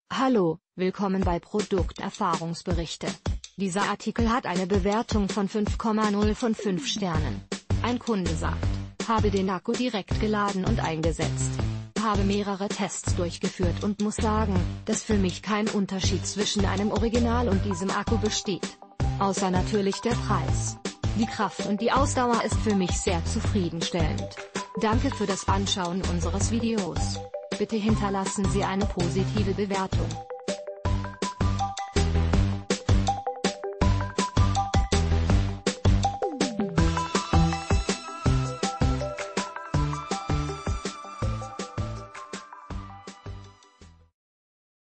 Hallo, willkommen bei Produkterfahrungsberichte. Dieser Artikel hat eine Bewertung von 5,0 von 5 Sternen. Ein Kunde sagt: Habe den Akku direkt geladen und eingesetzt. Habe mehrere Tests durchgeführt und muss sagen, dass für mich kein Unterschied zwischen einem Original und diesem Akku besteht. Außer natürlich der Preis. Die Kraft und die Ausdauer ist für mich sehr zufriedenstellend. Danke für das Anschauen unseres Videos. Bitte hinterlassen Sie eine positive Bewertung.